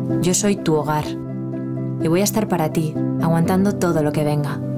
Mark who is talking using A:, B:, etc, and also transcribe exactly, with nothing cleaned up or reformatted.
A: Yo soy tu hogar y voy a estar para ti, aguantando todo lo que venga.